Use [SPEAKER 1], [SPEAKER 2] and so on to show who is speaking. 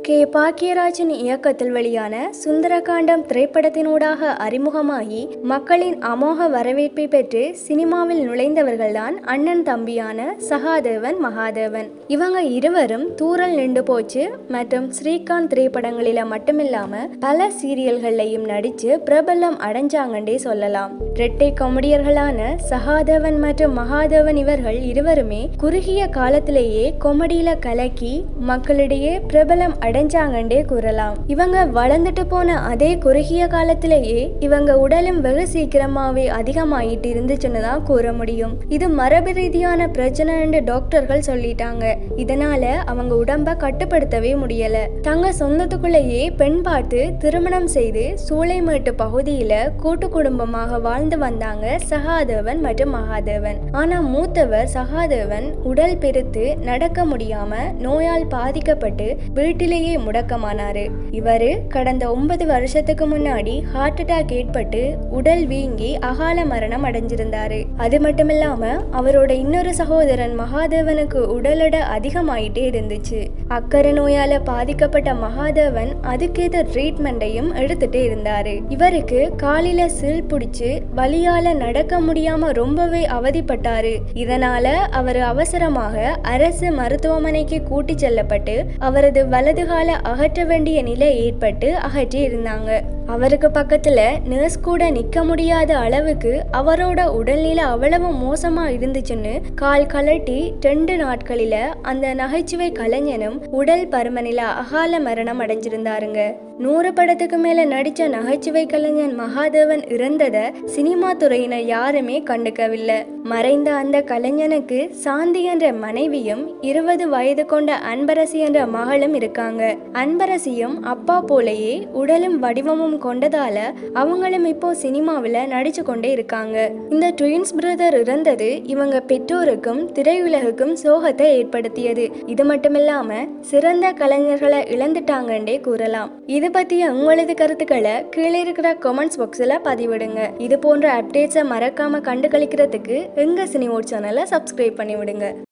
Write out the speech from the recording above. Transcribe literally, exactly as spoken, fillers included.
[SPEAKER 1] K பாக்கியராஜின் இயக்கத்தில் வெளியான சுந்தரகாண்டம் திரைப்படத்தினூடாக அறிமுகமாகி மக்களின் அமோக வரவேற்பை பெற்று சினிமாவில் நுழைந்தவர்கள்தான் அண்ணன் தம்பியான சகாதேவன் மகாதேவன். இவங்க இருவரும் தூரல் நின்று போச்சு மற்றும் ஸ்ரீகாந்த் திரைப்படங்களில மட்டுமில்லாம பல சீரியல்கள்லையும் நடிச்சு பிரபலம் அடைஞ்சாங்கண்டே சொல்லலாம். இரட்டை கொமெடியர்களான சகாதேவன் மற்றும் மகாதேவன் இவர்கள் இருவருமே குறுகிய காலத்திலேயே கொமெடியில கலக்கி மக்களிடையே பிரபலம் அடைஞ்சாங்கண்டே கூறலாம். இவங்க வளர்ந்துட்டு போன அதே குறுகிய காலத்திலேயே இவங்க உடலும் வெகு சீக்கிரமாவே அதிகமாயிட்டு இருந்துச்சுன்னு தான் கூற முடியும். இது மரபு ரீதியான பிரச்சனை என்று டாக்டர்கள் சொல்லிட்டாங்க. இதனால அவங்க உடம்ப கட்டுப்படுத்தவே முடியல. தங்க சொந்தத்துக்குள்ளேயே பெண் பார்த்து திருமணம் செய்து சூளைமேட்டு பகுதியில கூட்டு குடும்பமாக வாழ்ந்து வந்தாங்க சகாதேவன் மற்றும் மகாதேவன். ஆனா மூத்தவர் சகாதேவன் உடல் பெருத்து நடக்க முடியாம நோயால் பாதிக்கப்பட்டு வீட்டிலேயே முடக்கமானாரு. இவரு கடந்த ஒன்பது வருஷத்துக்கு முன்னாடி ஹார்ட் அட்டாக் ஏற்பட்டு உடல் வீங்கி அகால மரணம் அடைஞ்சிருந்தாரு. அது மட்டுமில்லாம அவரோட இன்னொரு சகோதரன் மகாதேவனுக்கு உடல் எடை அதிகமாயிட்டே இருந்துச்சு. அக்கறை நோயால பாதிக்கப்பட்ட மகாதேவன் அதுக்கேற்ற ட்ரீட்மெண்ட்டையும் எடுத்துட்டே இருந்தாரு. இவருக்கு காலில சில் பிடிச்சு வலியால நடக்க முடியாம ரொம்பவே அவதிப்பட்டாரு. இதனால அவர் அவசரமாக அரசு மருத்துவமனைக்கு கூட்டி செல்லப்பட்டு அவரது வலது கால அகற்ற வேண்டிய நிலை ஏற்பட்டு அகற்றி இருந்தாங்க. அவருக்கு பக்கத்துல நர்ஸ் கூட நிக்க முடியாத அளவுக்கு அவரோட உடல்நிலை அவ்வளவு மோசமா இருந்துச்சுன்னு கால் கலட்டி ரெண்டு நாட்களில அந்த நகைச்சுவை கலைஞனும் உடல் பருமனில அகால மரணம் அடைஞ்சிருந்தாருங்க. நூறு படத்துக்கு மேல நடிச்ச நகைச்சுவை கலைஞன் மகாதேவன் இறந்தத சினிமா துறையினர் யாருமே கண்டுக்கவில்லை. மறைந்த அந்த கலைஞனுக்கு சாந்தி என்ற மனைவியும் இருபது வயது கொண்ட அன்பரசி என்ற மகளும் இருக்காங்க. அன்பரசியும் அப்பா போலேயே உடலும் வடிவமும் கொண்டதால அவங்களும் இப்போ சினிமாவில் நடிச்சு கொண்டே இருக்காங்க. இந்த ட்வின்ஸ் பிரதர் இறந்தது இவங்க பெற்றோருக்கும் திரையுலகுக்கும் சோகத்தை ஏற்படுத்தியது. இது மட்டுமில்லாம சிறந்த கலைஞர்களை இழந்துட்டாங்கன்றே கூறலாம். இது பத்திய உங்களது கருத்துக்களை கீழே இருக்கிற கமெண்ட்ஸ் பாக்ஸ்ல பதிவிடுங்க. இது போன்ற அப்டேட்ஸை மறக்காம கண்டு கழிக்கிறதுக்கு எங்க சினிவோட் சேனலை சப்ஸ்கிரைப் பண்ணி விடுங்க.